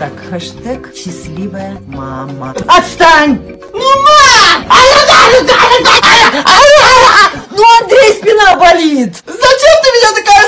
Так, хэштег счастливая мама. Отстань! Ну, Андрей, спина болит! Зачем ты меня такая